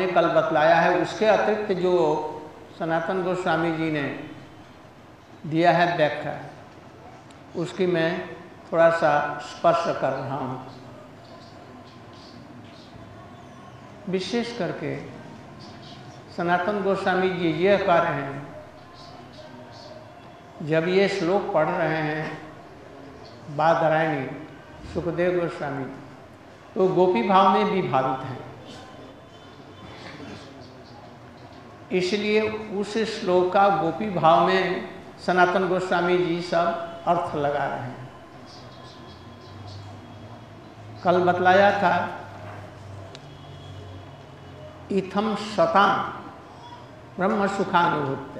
हमने कल बतलाया है, उसके अतिरिक्त जो सनातन गोस्वामी जी ने दिया है व्याख्या, उसकी मैं थोड़ा सा स्पर्श कर रहा हूँ। विशेष करके सनातन गोस्वामी जी ये कह रहे हैं, जब ये श्लोक पढ़ रहे हैं बादरायणी सुखदेव गोस्वामी, तो गोपी भाव में विभावित हैं, इसलिए उस श्लोक का गोपी भाव में सनातन गोस्वामी जी सब अर्थ लगा रहे हैं। कल बतलाया था इथम शतान ब्रह्म सुखानुभूत्य,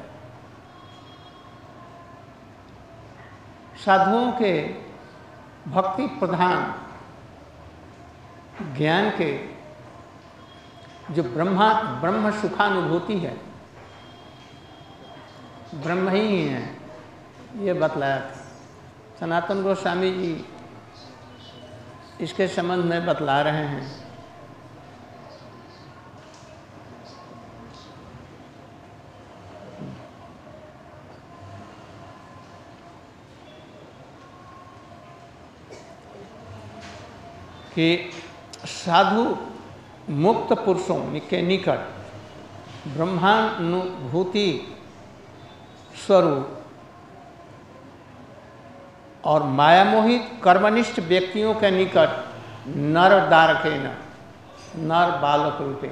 साधुओं के भक्ति प्रधान ज्ञान के जो ब्रह्म सुखानुभूति है, ब्रह्म ही है, ये बतलाया था। सनातन गोस्वामी जी इसके संबंध में बतला रहे हैं। कि साधु मुक्त पुरुषों के निकट ब्रह्मानुभूति स्वरूप और मायामोहित कर्मनिष्ठ व्यक्तियों के निकट नर दारकेन, नर बालक रूपे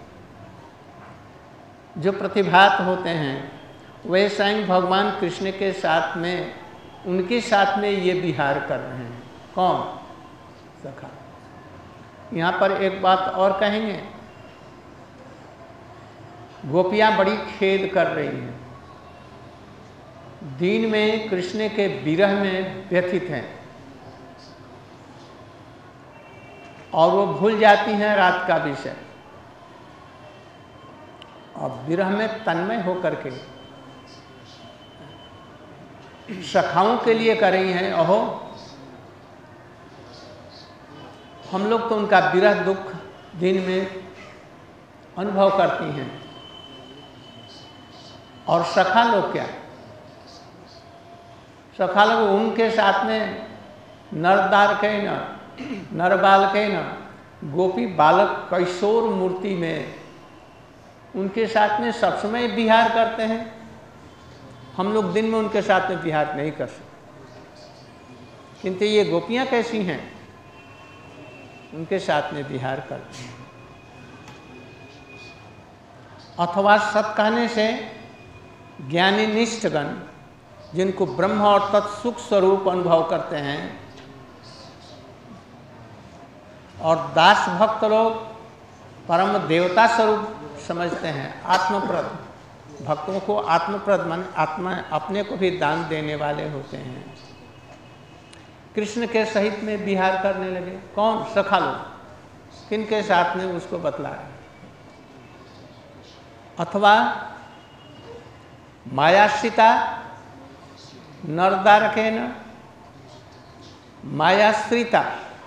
जो प्रतिभात होते हैं, वे स्वयं भगवान कृष्ण के साथ में, उनके साथ में ये विहार कर रहे हैं। कौन? सखा। यहाँ पर एक बात और कहेंगे, गोपियाँ बड़ी खेद कर रही हैं, दिन में कृष्ण के विरह में व्यथित हैं और वो भूल जाती हैं रात का विषय, और विरह में तन्मय होकर के सखाओं के लिए कर रही हैं। अहो, हम लोग तो उनका विरह दुख दिन में अनुभव करती हैं, और सखा लोग क्या? सखा लोग उनके साथ में नरदार के न, नरबाल के न, गोपी बालक किशोर मूर्ति में उनके साथ में सब समय विहार करते हैं। हम लोग दिन में उनके साथ में विहार नहीं कर सकते, किंतु ये गोपियाँ कैसी हैं, उनके साथ में विहार करते हैं। अथवा सत कहने से ज्ञानी निष्ठगण जिनको ब्रह्म और तत्सुख स्वरूप अनुभव करते हैं, और दास भक्त लोग परम देवता स्वरूप समझते हैं, आत्मप्रद, भक्तों को आत्मप्रद मन आत्मा अपने को भी दान देने वाले होते हैं, कृष्ण के सहित में विहार करने लगे। कौन? सखा लोग। किनके साथ में? उसको बतलाया। अथवा मायाश्रिता नरदारकेन, मायाश्रिता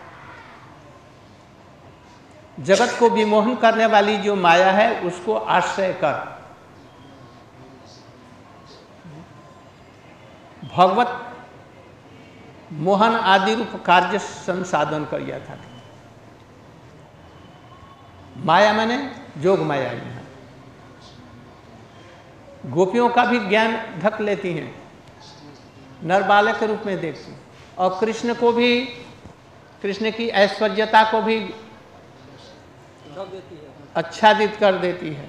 जगत को विमोहन करने वाली जो माया है, उसको आश्रय कर भगवत मोहन आदि रूप कार्य संसाधन किया था। माया माने जोग माया। यहाँ गोपियों का भी ज्ञान ढक लेती हैं, नरबालक के रूप में देखती, और कृष्ण को भी, कृष्ण की ऐश्वर्यता को भी आच्छादित कर देती है।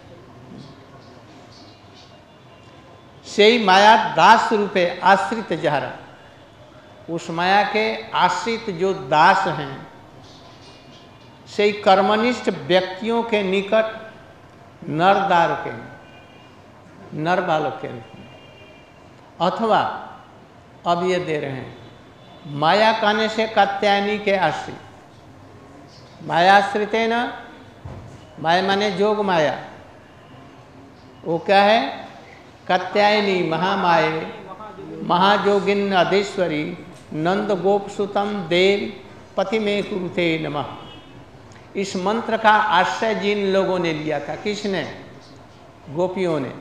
सेई माया दास रूपे आश्रित जहरा, उस माया के आश्रित जो दास हैं, सेई कर्मनिष्ठ व्यक्तियों के निकट नरदार के, नर बालक के रूप में। अथवा अब ये दे रहे हैं, माया कहने से कात्यायनी के आश्रित, मायाश्रित है ना, माया माने जोग माया, वो क्या है? कात्यायनी महामाये महाजोगिन अधीश्वरी नंद गोप सुतम देव पति में कुरुते नमः। इस मंत्र का आश्रय जिन लोगों ने लिया था, किसने? गोपियों ने।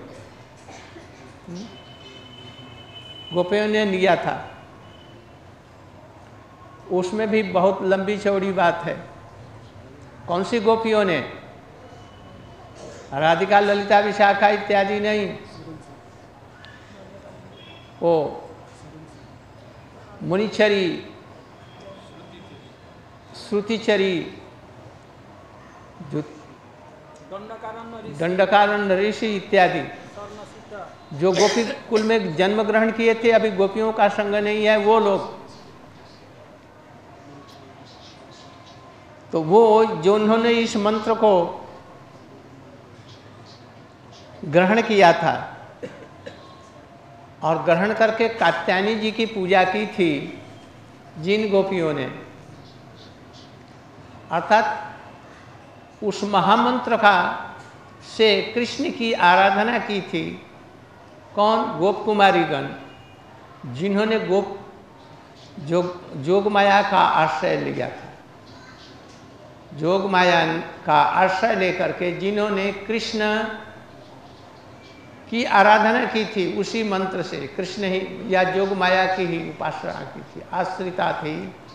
गोपियों ने लिया था। उसमें भी बहुत लंबी चौड़ी बात है। कौन सी गोपियों ने? राधिका, ललिता, विशाखा इत्यादि नहीं, वो मुनिचरी, श्रुतिचरी, जो दंडकारण्य ऋषि इत्यादि, जो गोपी कुल में जन्म ग्रहण किए थे, अभी गोपियों का संग नहीं है, वो लोग। तो वो जो उन्होंने इस मंत्र को ग्रहण किया था और ग्रहण करके कात्यायनी जी की पूजा की थी, जिन गोपियों ने, अर्थात उस महामंत्र का से कृष्ण की आराधना की थी। कौन? गोप कुमारीगण, जिन्होंने जोग माया का आश्रय लिया था। जोग माया का आश्रय लेकर के जिन्होंने कृष्ण की आराधना की थी, उसी मंत्र से कृष्ण ही या जोग माया की ही उपासना की थी, आश्रिता थी।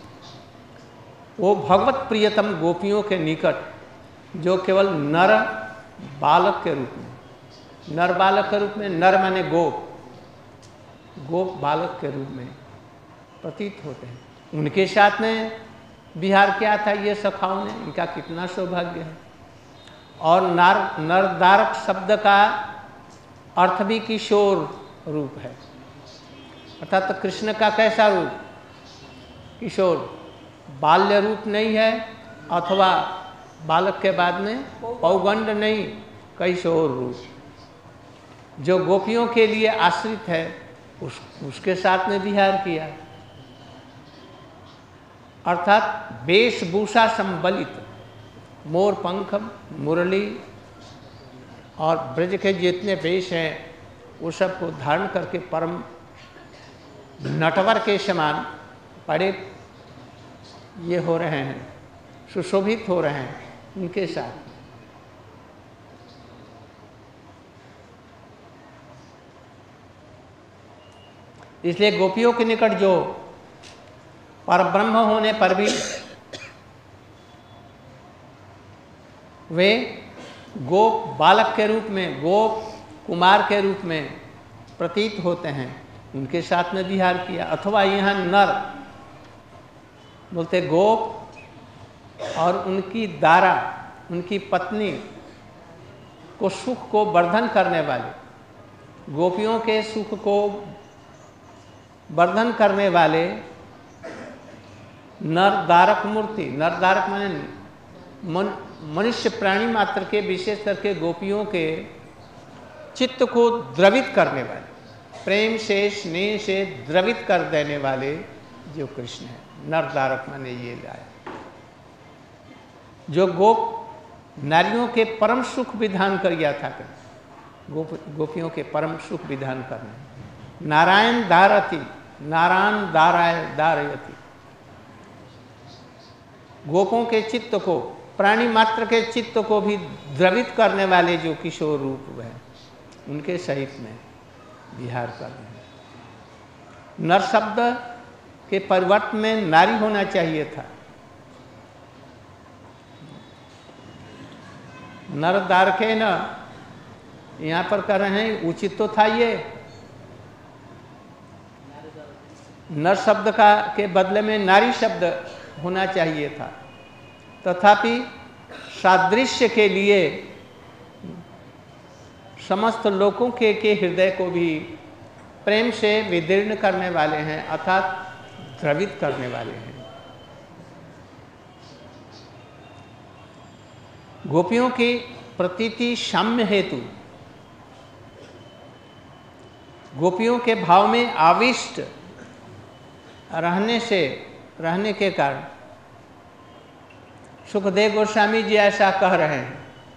वो भगवत प्रियतम गोपियों के निकट, जो केवल नर बालक के रूप में, नर बालक के रूप में, नर माने गोप, गोप बालक के रूप में प्रतीत होते हैं। उनके साथ में विहार किया था ये सखाओं ने, इनका कितना सौभाग्य है। और नरदारक शब्द का अर्थ भी किशोर रूप है, अर्थात तो कृष्ण का कैसा रूप? किशोर, बाल्य रूप नहीं है, अथवा बालक के बाद में पौगंड नहीं, किशोर रूप, जो गोपियों के लिए आश्रित है, उसके साथ में विहार किया। अर्थात वेशभूषा संबलित, मोर पंख, मुरली और ब्रज के जितने वेश हैं, वो सब को धारण करके परम नटवर के समान बड़े ये हो रहे हैं, सुशोभित हो रहे हैं उनके साथ। इसलिए गोपियों के निकट जो परब्रह्म होने पर भी वे गोप बालक के रूप में, गोप कुमार के रूप में प्रतीत होते हैं, उनके साथ में विहार किया। अथवा यहाँ नर बोलते गोप और उनकी दारा, उनकी पत्नी को सुख को वर्धन करने वाले, गोपियों के सुख को वर्धन करने वाले नरदारक मूर्ति। नरदारक माने मनुष्य प्राणी मात्र के, विशेष करके गोपियों के चित्त को द्रवित करने वाले, प्रेम से स्नेह से द्रवित कर देने वाले जो कृष्ण है। नरदारक माने ये लाया, जो गोप नारियों के परम सुख विधान कर गया था, गोपियों के परम सुख विधान करने। नारायण दारति, नारायण दारयति, गोपों के चित्त को, प्राणी मात्र के चित्त को भी द्रवित करने वाले जो किशोर रूप है, उनके सहित में विहार कर रहे हैं। नर शब्द के परिवर्तन में नारी होना चाहिए था। नरदार के न यहाँ पर कर रहे हैं, उचित तो था ये। नर शब्द का के बदले में नारी शब्द होना चाहिए था, तथापि सादृश्य के लिए समस्त लोगों के हृदय को भी प्रेम से विदीर्ण करने वाले हैं, अर्थात द्रवित करने वाले हैं। गोपियों की प्रतीति साम्य हेतु, गोपियों के भाव में आविष्ट रहने के कारण सुखदेव गोस्वामी जी ऐसा कह रहे हैं।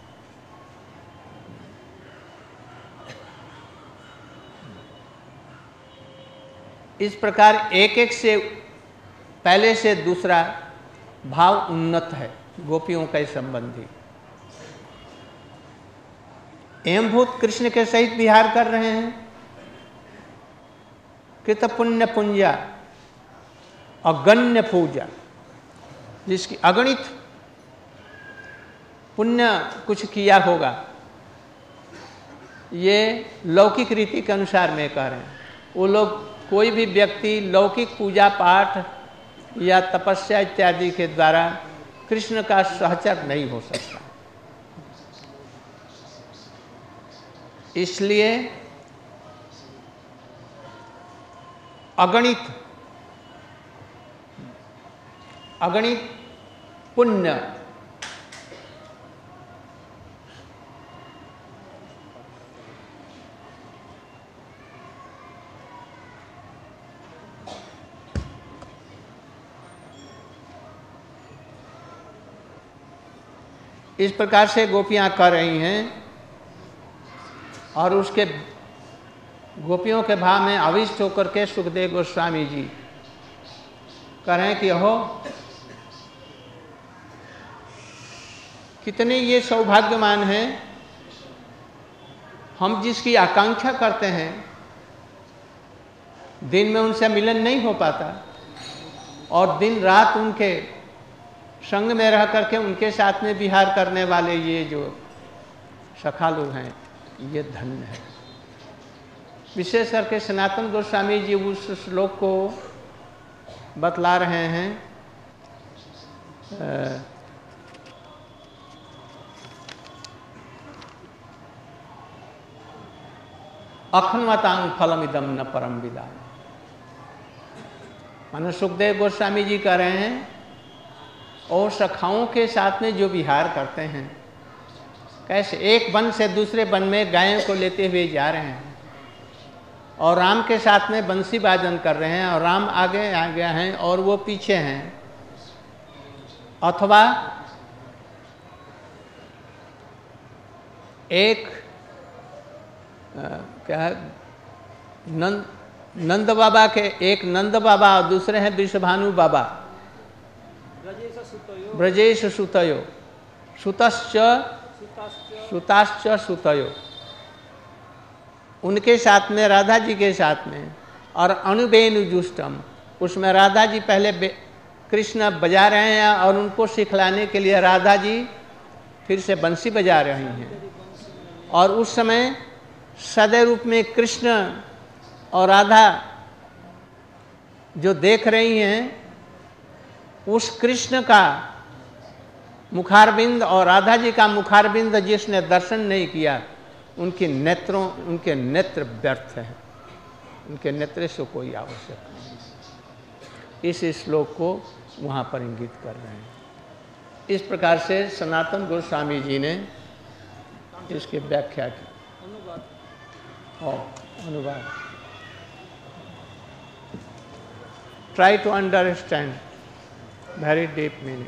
इस प्रकार एक एक से पहले से दूसरा भाव उन्नत है, गोपियों के संबंधी। एवंभूत कृष्ण के सहित विहार कर रहे हैं। कृत पुण्य पुंजा, अगण्य पूजा, जिसकी अगणित पुण्य कुछ किया होगा, ये लौकिक रीति के अनुसार में कह रहे हैं। वो लोग, कोई भी व्यक्ति लौकिक पूजा पाठ या तपस्या इत्यादि के द्वारा कृष्ण का सहचर नहीं हो सकता। इसलिए अगणित पुण्य इस प्रकार से गोपियां कर रही हैं। और उसके गोपियों के भाव में अविष्ट होकर के सुखदेव गोस्वामी जी कह रहे हैं कि हो कितने ये सौभाग्यमान हैं, हम जिसकी आकांक्षा करते हैं दिन में उनसे मिलन नहीं हो पाता, और दिन रात उनके संग में रह करके उनके साथ में विहार करने वाले ये जो सखा लोग हैं, ये धन्य है। विशेष करके सनातन गोस्वामी जी उस श्लोक को बतला रहे हैं, अखन्वतांग फलमिदम न परम विदा। मानो सुखदेव गोस्वामी जी कह रहे हैं, और सखाओं के साथ में जो विहार करते हैं, कैसे एक वन से दूसरे वन में गायों को लेते हुए जा रहे हैं और राम के साथ में बंसी वादन कर रहे हैं, और राम आगे आ गया हैं और वो पीछे हैं। अथवा एक क्या है, नंद बाबा के, एक नंद बाबा और दूसरे हैं वृषभानु बाबा। ब्रजेश सुतयो सुतश्च सुताश्च सुतयो, उनके साथ में राधा जी के साथ में। और अनुबेनु जुष्टम, उसमें राधा जी पहले कृष्ण बजा रहे हैं और उनको सिखलाने के लिए राधा जी फिर से बंसी बजा रही हैं। और उस समय सदैव रूप में कृष्ण और राधा जो देख रही हैं, उस कृष्ण का मुखारबिंद और राधा जी का मुखारबिंद जिसने दर्शन नहीं किया, उनके नेत्र व्यर्थ हैं, उनके नेत्र से कोई आवश्यक नहीं। इस श्लोक को वहाँ पर इंगित कर रहे हैं। इस प्रकार से सनातन गोस्वामी जी ने इसकी व्याख्या की और अनुवाद। Try to understand very deep meaning.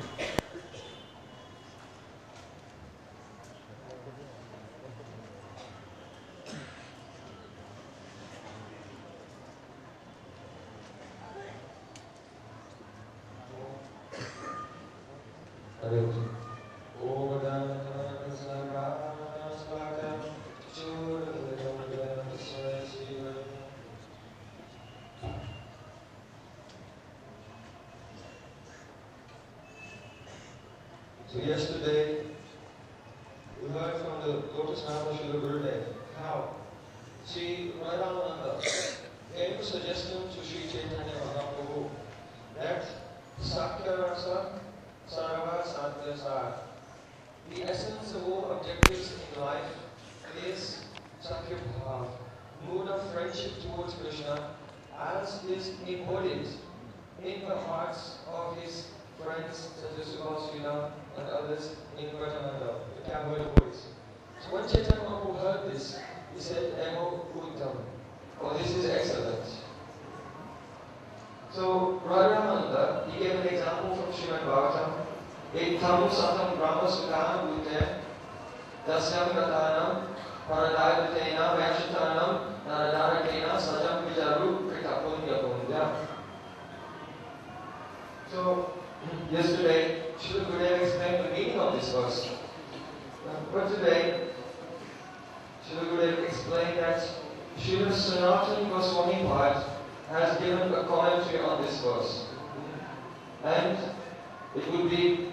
So yesterday, we heard from the Lotus Nama Srila Gurudev how Sri Radhananda gave a suggestion to Sri Chaitanya Mahaprabhu that Sakya Rasa Sarava Satya Sar, the essence of all objectives in life is Sakya Bhav, mood of friendship towards Krishna, as is embodied in the hearts of his friends such as Subhasrila and others in Prajananda, the Cambodian voice. So when Chaitanya Mahaprabhu heard this, he said, Emo Uttam, oh, this is excellent. So Radhananda, he gave an example from Srimad Bhagavatam, Ektam Satam Brahma Sukhanam Bhute, Dasyam Gatanam, Paradayatena, Vakshatanam, Naradanakena, Sajam Vijaru, Kritapunya Pundya. So yesterday, Srila Gurudev explained the meaning of this verse. But today, Srila Gurudev explained that Srila Sanatana Goswami Maharaj has given a commentary on this verse. And it would be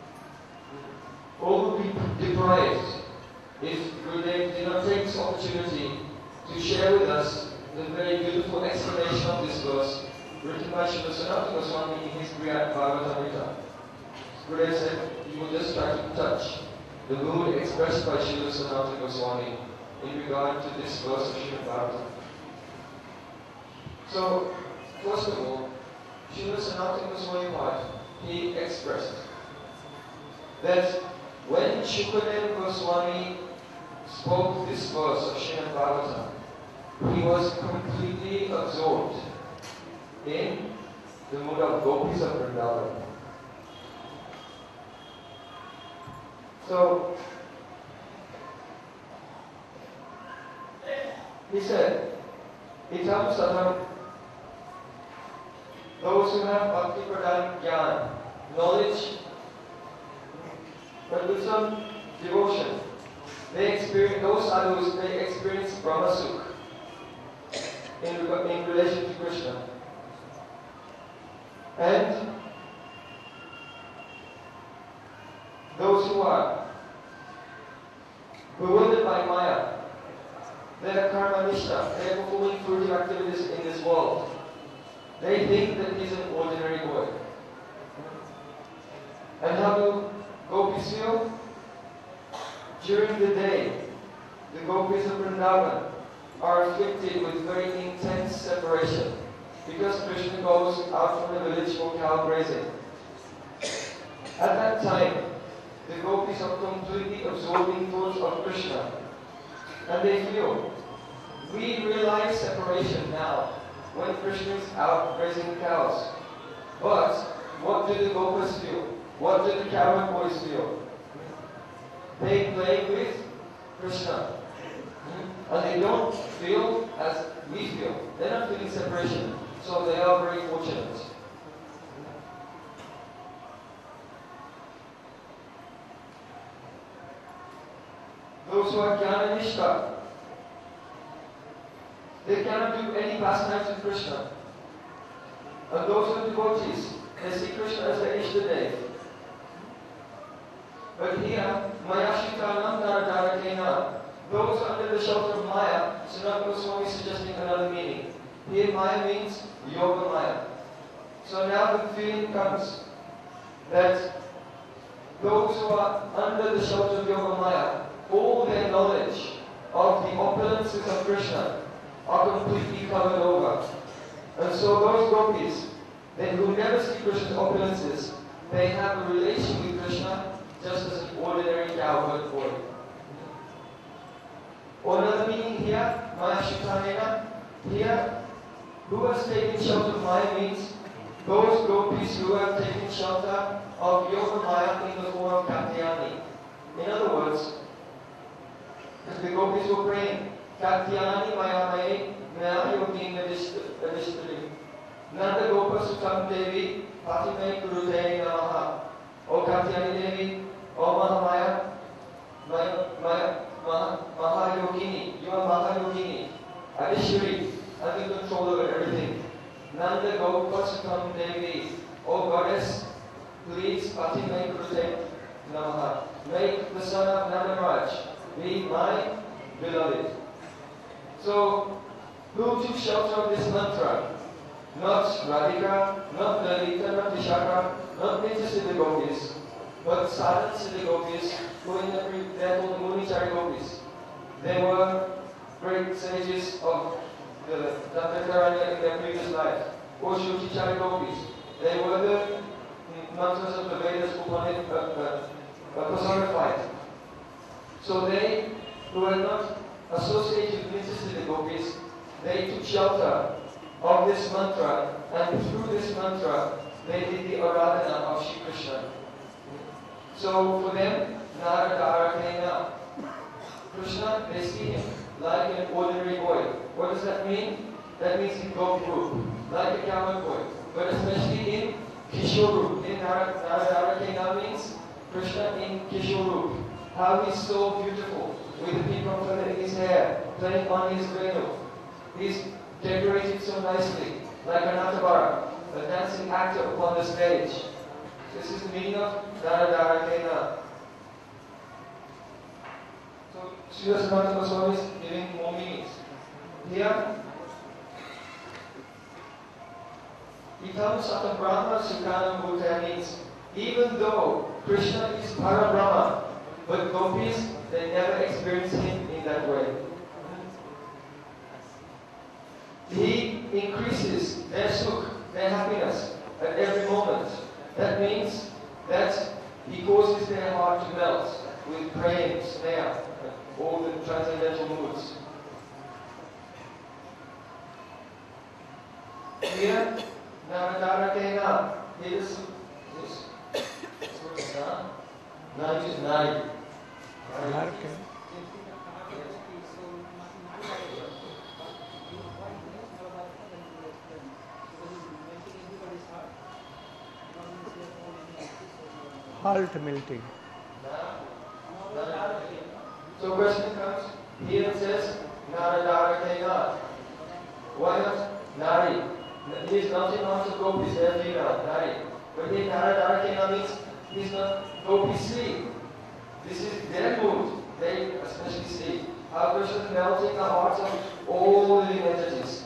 deprived if Gurudev did not take this opportunity to share with us the very beautiful explanation of this verse written by Srila Sanatana Goswami in his Brihad Bhagavatamrita. Gurudev said he would just try to touch the mood expressed by Srila Sanatana Goswami in regard to this verse of Srimad Bhagavatam. So, first of all, Srila Sanatana Goswami Maharaj, he expressed that when Shukadeva Goswami spoke this verse of Srimad Bhagavatam, he was completely absorbed in the mood of gopis of Vrindavan. So, he said, Itam Sadham, those who have Bhakti Pradhan Gyan, knowledge, but with some devotion, they experience, those sadhus, they experience Brahma Sukh in relation to Krishna. And those who are bewildered by Maya, they are karma nishta, they are performing fruitive activities in this world. They think that he's an ordinary boy. And how do gopis feel? During the day, the gopis of Vrindavan are afflicted with very intense separation because Krishna goes out from the village for cow grazing. At that time, the gopis are completely absorbed in thoughts of Krishna. And they feel, we realize separation now when Krishna is out grazing cows. But what do the gopas feel? What do the cowherd boys feel? They play with Krishna. And they don't feel as we feel. They're not feeling separation. So they are very fortunate. Those who are Jnana Nishta, they cannot do any pastimes with Krishna. And those who are devotees, they see Krishna as their Ishtadev. But here, Maya Shitanam Dharadharakena, those under the shelter of Maya, Sanatana Goswami is suggesting another meaning. Here Maya means Yoga Maya. So now the feeling comes that those who are under the shelter of Yoga Maya, all their knowledge of the opulences of Krishna are completely covered over. And so those gopis, who never see Krishna's opulences, they have a relation with Krishna just as an ordinary cowherd boy. Or another meaning here, Maya Shitanena, here, who has taken shelter of Maya means those gopis who have taken shelter of Yoga Maya in the form of Katyani. In other words, as the gopis were praying, Katyani Maya Maye Maya Yogi Nadishtari. Nanda Gopa Sutam Devi Patimai Kurute Namaha. O Katyani Devi, O Mahamaya, Mahayogini, you are Mahayogini, Adishri, under control over everything. Nanda Gopa Sutam Devi, O Goddess, please Patimai Kurute Namaha. Make the son of Nagaraj be my beloved. So, who took shelter of this mantra? Not Radhika, not Lalita, not Vishaka, not Nitya Gopis, but Sadhan Siddha Gopis, who in they are called the Munichari Gopis. They were great sages of the Dantakaranya in their previous life, or Shuchichari Gopis. They were the mantras of the Vedas personified. So they, who were not associated with Nitya Gopis, they took shelter of this mantra, and through this mantra, they did the Aradhana of Shri Krishna. So for them, Narada Krishna, they see him like an ordinary boy. What does that mean? That means in Gop group, like a cowherd boy. But especially in Kishore Roop. In Narada Kena means Krishna in Kishore Roop. How he's so beautiful, with the people in his hair, playing on his venu. He's decorated so nicely, like a Natabara, a dancing actor upon the stage. This is the meaning of Narada Kena. So, Srila Sanatana Goswami is giving more meanings. Here, Itam Satam Brahma Sukhanam Bhuta means even though Krishna is Parabrahma, but gopis, they never experience him in that way. He increases their sukh, their happiness, at every moment. That means that he causes their heart to melt with praying, snare, all the transcendental moods. Here, Narada Kena is Nari is Nari. Heart melting. So question comes, here it says Narada Kena. Why not Nari? He is not in arms of gopis, Nari. But here Narada Kena means he is not gopis sleep. This is their mood. They especially see how Krishna is melting the hearts of all the living entities.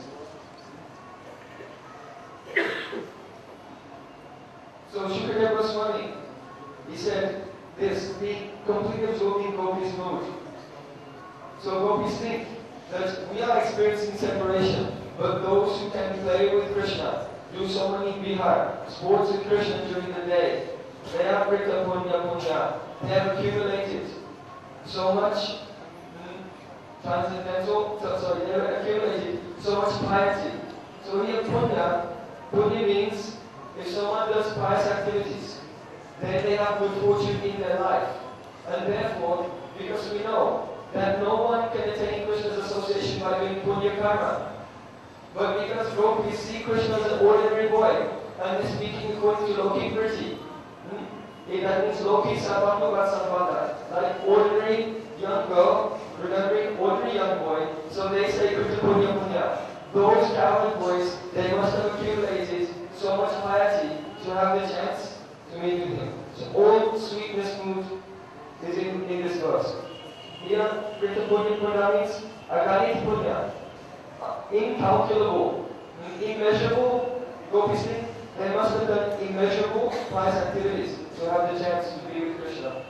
So Shukadeva Goswami, he said this, be completely absorbed in gopis' mood. So gopis think that we are experiencing separation, but those who can play with Krishna, do so many bihar, sports with Krishna during the day, they are Krita Punya Punya. They have accumulated so much transcendental, they have accumulated so much piety. So here Punya means if someone does pious activities, then they have good fortune in their life. And therefore, because we know that no one can attain Krishna's association by doing Punya karma, but because gopis see Krishna as an ordinary boy, and is speaking according to Loki Kriti, that means Loki Sabbandu Vatsampada, like ordinary young girl, remembering ordinary young boy, so they say Krita Punya Punya. Those cowherd boys, they must have accumulated so much piety to have the chance to meet with him. So all sweetness mood is in this verse. Here, Krita Punya Punya means Aganit Punya, incalculable, immeasurable. Gopis think they must have done immeasurable pious activities to have the chance to be with Krishna.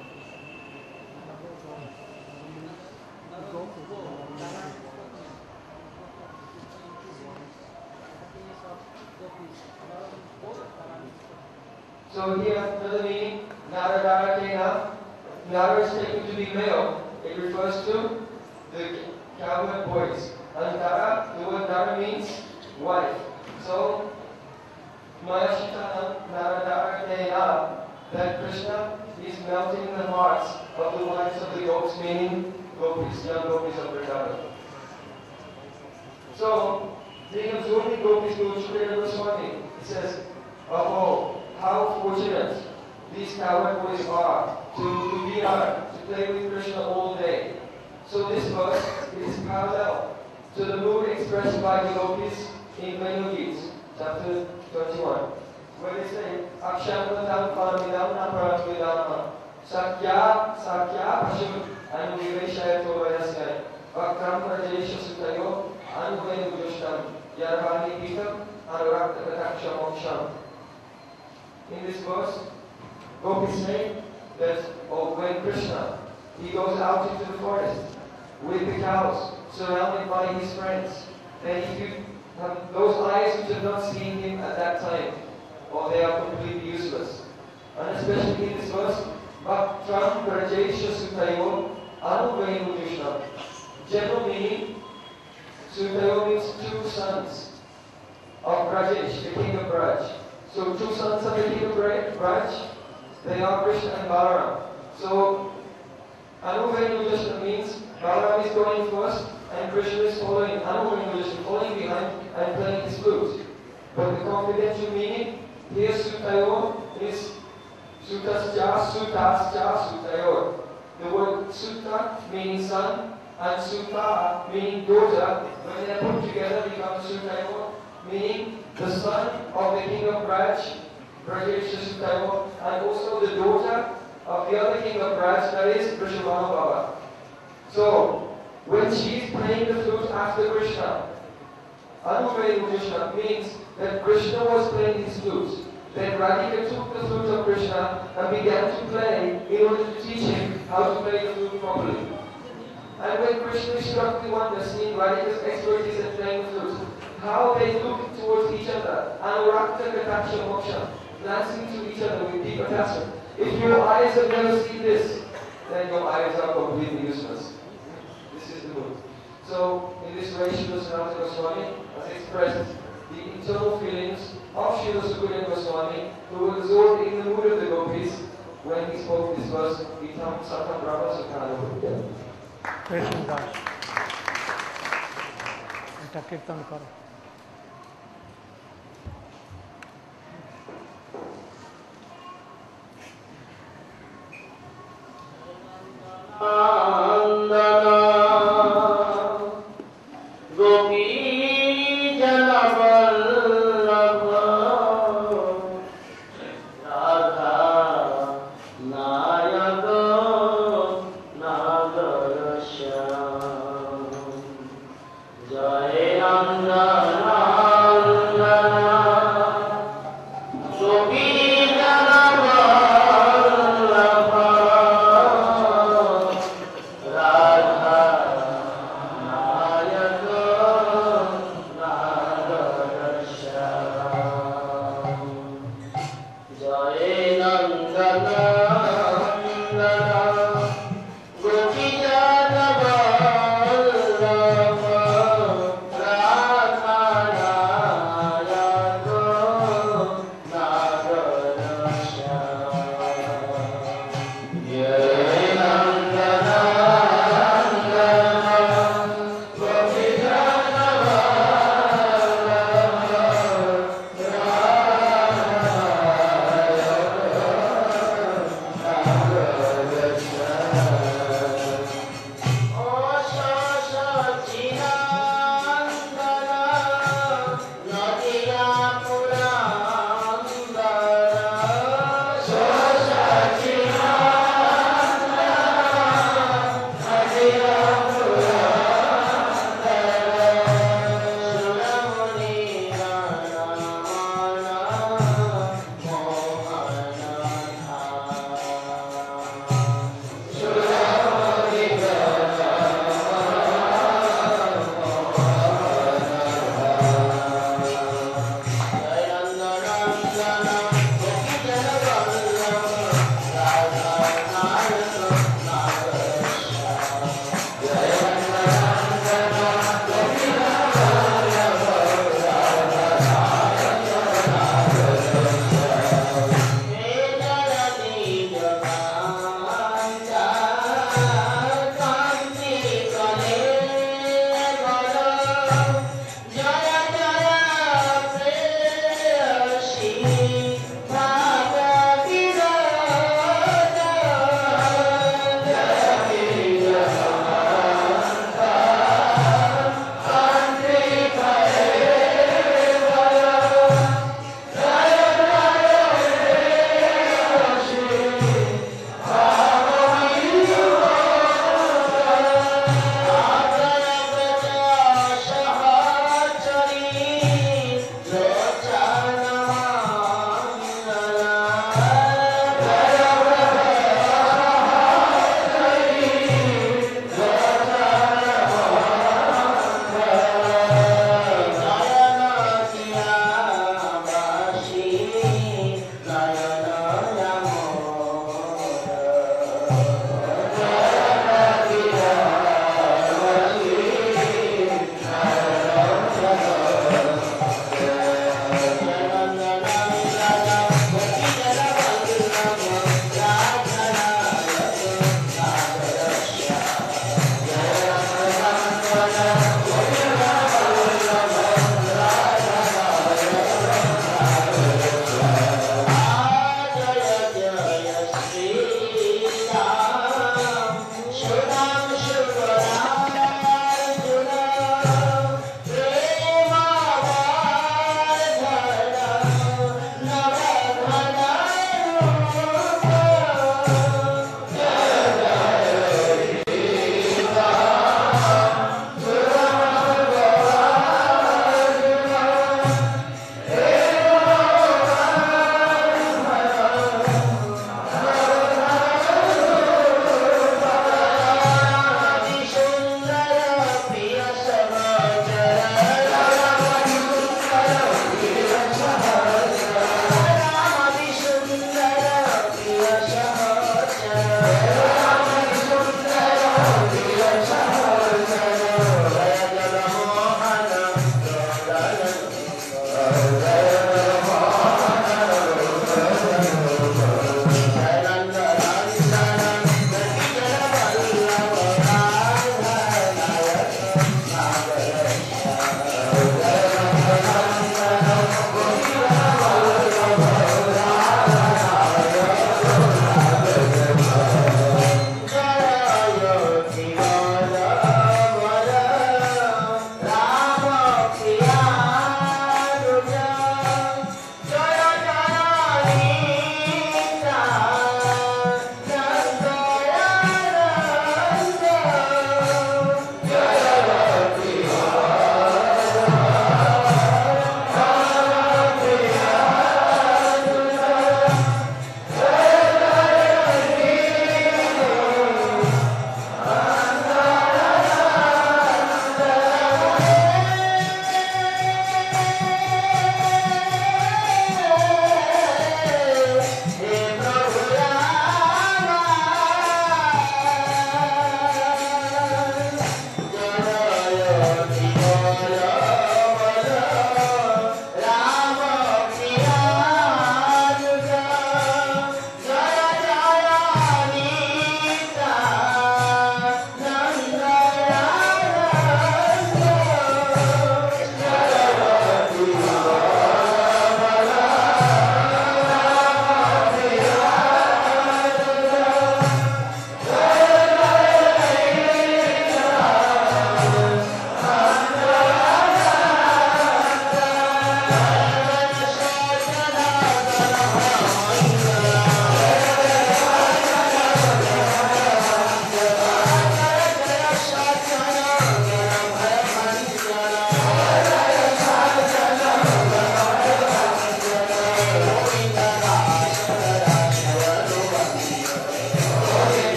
So here, another meaning, Narada Kena. Nara is taken to be male. It refers to the cowherd boys. And Dara, the word Dara means wife. So, Mayashitanam Narada Kena, that Krishna is melting the hearts of the wives of the gopis, meaning gopis, young gopis of Vrindavan. So, being absorbed in gopis, Shukadeva Goswami, he says, oh, how fortunate these cowherd boys are to play with Krishna all day. So this verse is parallel to the mood expressed by the gopis in Venu Geets, chapter 21, where they say, Akshamvatam Paramidam Naparamidam Sakya Pashut Anuviveshayato Vayasyai Vakram Prajesha Sutayo Anuvenu Jushtam Yarvani Pitam Anurakta Katakshamoksham. In this verse, gopis say that when Krishna, he goes out into the forest with the cows, surrounded by his friends, then if you have those eyes which have not seen him at that time, or they are completely useless. And especially in this verse, Bhaktram Prajesha Sutayo Anuvenu Jushtam. General meaning, Sutayo means two sons of Brajesh, the king of Braj. So two sons of the king of Braj, they are Krishna and Balaram. So Anuvenu Jushtam means Balaram is going first and Krishna is following, Anuvenu Jushtam following behind and playing his flute. But the confidential meaning, Here Sutayor is Sutascha, Sutayor. The word Sutta meaning son and Suta meaning daughter. When they are put together become Sutayor, meaning the son of the king of Braj, Brajesh Sutayor, and also the daughter of the other king of Braj, that is Vrishabhanu Baba. So, when she is playing the flute after Krishna, Anuvelu Krishna means that Krishna was playing his flute. Then Radhika took the flute of Krishna and began to play in order to teach him how to play the flute properly. And when Krishna is struck with wonder, seeing Radhika's expertise in playing the flute, how they look towards each other, Anurakta Kataksha Moksha, glancing to each other with deep attachment. If your eyes have never seen this, then your eyes are completely useless. This is the mood. So, in this way, Srila Sanatana Goswami has expressed the internal feelings of Srila Sukadeva Goswami, who was absorbed in the mood of the gopis when he spoke this verse, Itam Satam Brahma Sukhana Buddha. Krishna Das. এটা কীর্তন করো। Jai Nanda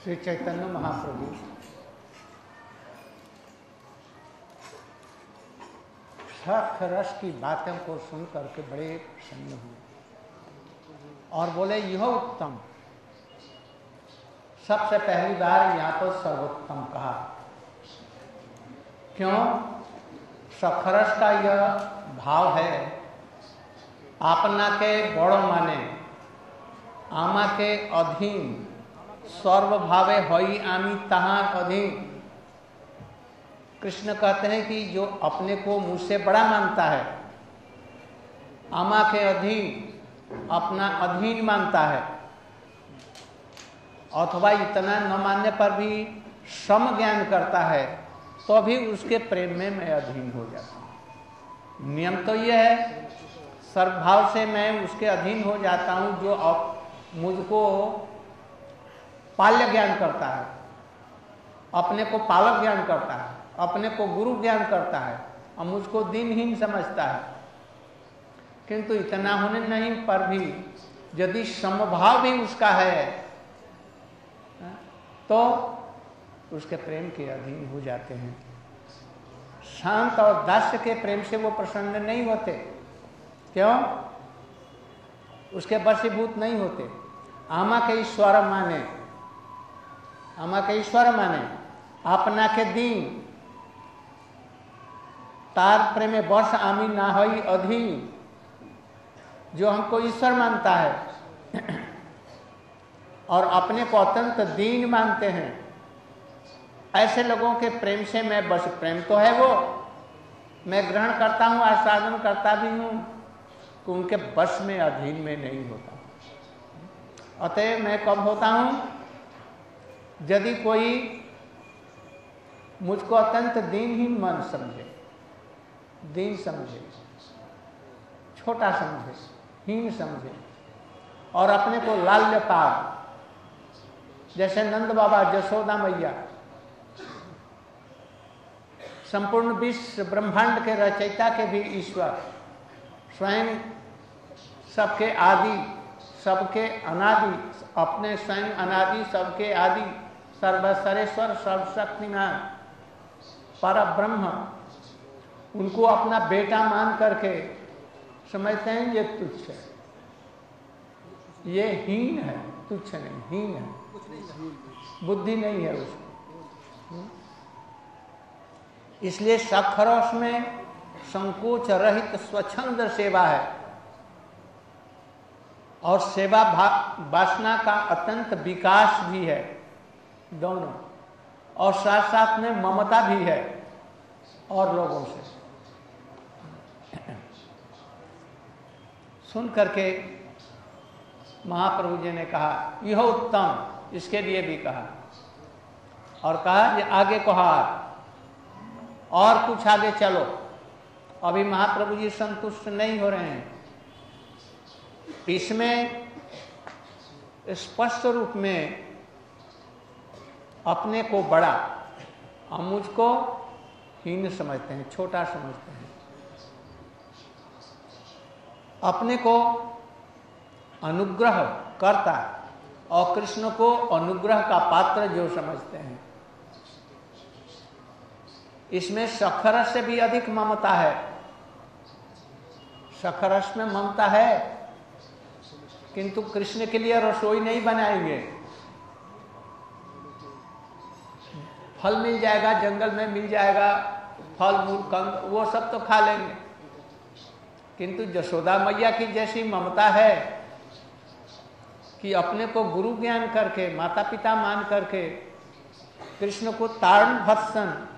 Shri Chaitanya Mahaprabhu सख रस की बातों को सुन करके बड़े प्रसन्न हुए और बोले यह उत्तम। सबसे पहली बार यहाँ पर सर्वोत्तम कहा। क्यों? सखरस का यह भाव है, आपना के बड़ो माने आमा के अधीन, सर्व भावे होई आमी तहाँ अधीन। कृष्ण कहते हैं कि जो अपने को मुझसे बड़ा मानता है, आमा के अधीन, अपना अधीन मानता है, अथवा इतना न मानने पर भी सम ज्ञान करता है, तो भी उसके प्रेम में मैं अधीन हो जाता हूँ। नियम तो यह है, सर्वभाव से मैं उसके अधीन हो जाता हूँ जो मुझको पाल्य ज्ञान करता है, अपने को पालक ज्ञान करता है, अपने को गुरु ज्ञान करता है और मुझको दीनहीन समझता है। किंतु इतना होने नहीं पर भी यदि समभाव भी उसका है तो उसके प्रेम के अधीन हो जाते हैं। शांत और दास्य के प्रेम से वो प्रसन्न नहीं होते। क्यों? उसके वशीभूत नहीं होते। आमा के ईश्वर माने, आमा के ईश्वर माने, अपना के दीन, तार प्रेमे वर्ष आमी ना होई अधीन। जो हमको ईश्वर मानता है और अपने को अत्यंत दीन मानते हैं, ऐसे लोगों के प्रेम से मैं बस, प्रेम तो है वो, मैं ग्रहण करता हूँ, आस्वादन करता भी हूँ, कि उनके बस में अधीन में नहीं होता। अतः मैं कब होता हूँ? यदि कोई मुझको अत्यंत दीनहीन मन समझे, दीन समझे, छोटा समझे, हीन समझे और अपने को लाल्य पार, जैसे नंद बाबा, यशोदा मैया, संपूर्ण विश्व ब्रह्मांड के रचयिता के भी ईश्वर, स्वयं सबके आदि, सबके अनादि, अपने स्वयं अनादि, सबके आदि, सर्वसरेश्वर, सर्वशक्तिमान पर ब्रह्म, उनको अपना बेटा मान करके समझते हैं ये तुच्छ है, ये हीन है, तुच्छ नहीं, हीन है, बुद्धि नहीं है उसको। इसलिए सखरस में संकोच रहित स्वच्छंद सेवा है और सेवा वासना का अत्यंत विकास भी है दोनों, और साथ साथ में ममता भी है और लोगों से। सुन करके महाप्रभु जी ने कहा यह उत्तम, इसके लिए भी कहा और कहा ये आगे को हार और कुछ आगे चलो। अभी महाप्रभु जी संतुष्ट नहीं हो रहे हैं। इसमें स्पष्ट रूप में अपने को बड़ा और मुझको हीन समझते हैं, छोटा समझते हैं। अपने को अनुग्रह करता और कृष्ण को अनुग्रह का पात्र जो समझते हैं। इसमें सखरस से भी अधिक ममता है। सखरस में ममता है, किंतु कृष्ण के लिए रसोई नहीं बनाएंगे। फल मिल जाएगा, जंगल में मिल जाएगा, फल मूल कंद, वो सब तो खा लेंगे। किंतु यशोदा मैया की जैसी ममता है कि अपने को गुरु ज्ञान करके, माता पिता मान करके कृष्ण को तारण भत्सन